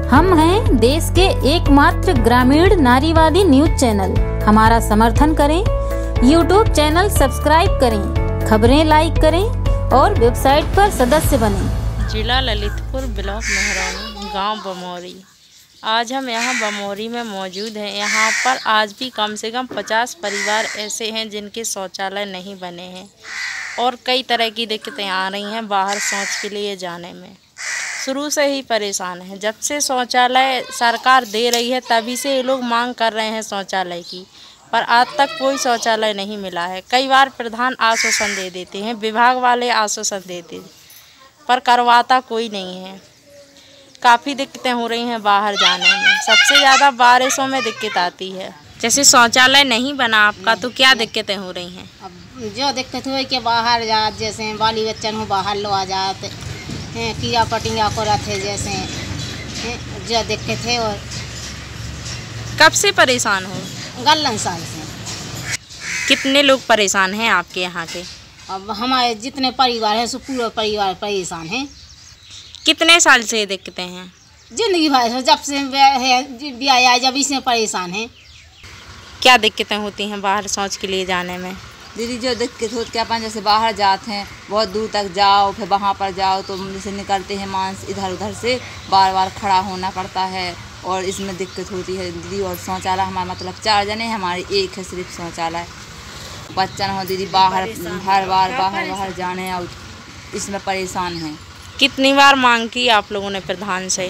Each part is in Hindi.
हम हैं देश के एकमात्र ग्रामीण नारीवादी न्यूज चैनल। हमारा समर्थन करें, यूट्यूब चैनल सब्सक्राइब करें, खबरें लाइक करें और वेबसाइट पर सदस्य बनें। जिला ललितपुर, ब्लॉक मेहरौनी, गांव बमौरी। आज हम यहाँ बमौरी में मौजूद हैं। यहाँ पर आज भी कम से कम 50 परिवार ऐसे हैं जिनके शौचालय नहीं बने हैं और कई तरह की दिक्कतें आ रही हैं बाहर शौच के लिए जाने में। शुरू से ही परेशान हैं। जब से शौचालय सरकार दे रही है तभी से ये लोग मांग कर रहे हैं शौचालय की, पर आज तक कोई शौचालय नहीं मिला है। कई बार प्रधान आश्वासन दे देते हैं, विभाग वाले आश्वासन देते हैं, पर करवाता कोई नहीं है। काफ़ी दिक्कतें हो रही हैं बाहर जाने में। सबसे ज़्यादा बारिशों में दिक्कत आती है। जैसे शौचालय नहीं बना आपका तो क्या दिक्कतें हो रही हैं? अब जो दिक्कत हुई कि बाहर जात, जैसे बाली बच्चन हो बाहर लो आ जाते हैं, किया पटिंगा को रखे जैसे जो दिक्कत है। और कब से परेशान हो? गलन साल से। कितने लोग परेशान हैं आपके यहाँ के? अब हमारे जितने परिवार हैं सो पूरा परिवार परेशान है। कितने साल से ये दिक्कतें हैं? जिंदगी भर जब से ब्याह आए जब इसमें परेशान है। क्या दिक्कतें होती हैं बाहर शौच के लिए जाने में? दीदी जो दिक्कत होती है, अपन जैसे बाहर जाते हैं, बहुत दूर तक जाओ, फिर वहाँ पर जाओ तो जैसे निकलते हैं मांस इधर उधर से बार बार खड़ा होना पड़ता है और इसमें दिक्कत होती है दीदी। और शौचालय हमारा मतलब 4 जने हैं, हमारे एक है सिर्फ शौचालय। बच्चन हो दीदी बाहर हर बार बाहर जाने और इसमें परेशान हैं। कितनी बार मांग की आप लोगों ने प्रधान से?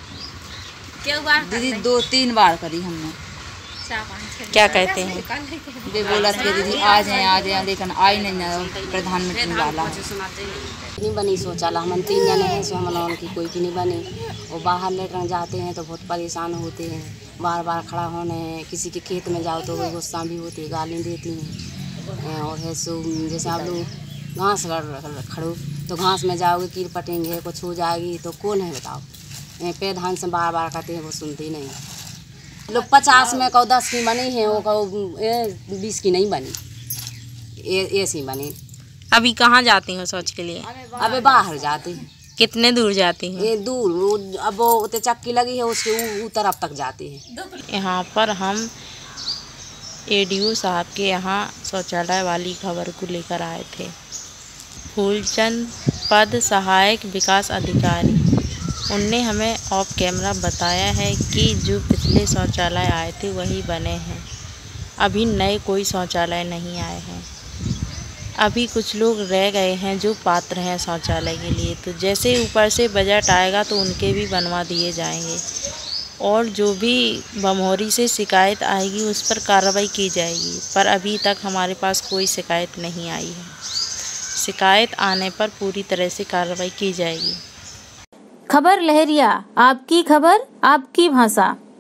दीदी 2-3 बार करी हमने। क्या कहते हैं? वे बोला कि दीदी आ जाए लेकिन आई नहीं, प्रधानमंत्री वाला नहीं बनी शौचालय। हम 3 जने हैं सो हम लोगों की कोई की नहीं बनी। और बाहर लेटने जाते हैं तो बहुत परेशान होते हैं, बार बार खड़ा होने हैं। किसी के खेत में जाओ तो गुस्सा भी होती है, गाली देती हैं। और है सो जैसे आप लोग घास खड़ो तो घास में जाओगे कीड़ पटेंगे, कुछ हो जाएगी तो कौन है बताओ। प्रधान से बार बार कहते हैं, वो सुनते नहीं। लोग 50 में कहो 10 की बनी है, वो कहो 20 की नहीं बनी, ऐसी बनी। अभी कहाँ जाती हो शौच के लिए? अबे बाहर जाती हैं। कितने दूर जाती हैं? ये दूर, अब वो उते चक्की लगी है उसके तरफ तक जाती है। यहाँ पर हम ADO साहब के यहाँ शौचालय वाली खबर को लेकर आए थे। फूलचंद पद सहायक विकास अधिकारी, उनने हमें ऑफ कैमरा बताया है कि जो पिछले शौचालय आए थे वही बने हैं, अभी नए कोई शौचालय नहीं आए हैं। अभी कुछ लोग रह गए हैं जो पात्र हैं शौचालय के लिए, तो जैसे ऊपर से बजट आएगा तो उनके भी बनवा दिए जाएंगे और जो भी बमौरी से शिकायत आएगी उस पर कार्रवाई की जाएगी। पर अभी तक हमारे पास कोई शिकायत नहीं आई है। शिकायत आने पर पूरी तरह से कार्रवाई की जाएगी। खबर लहरिया, आपकी खबर, आपकी भाषा।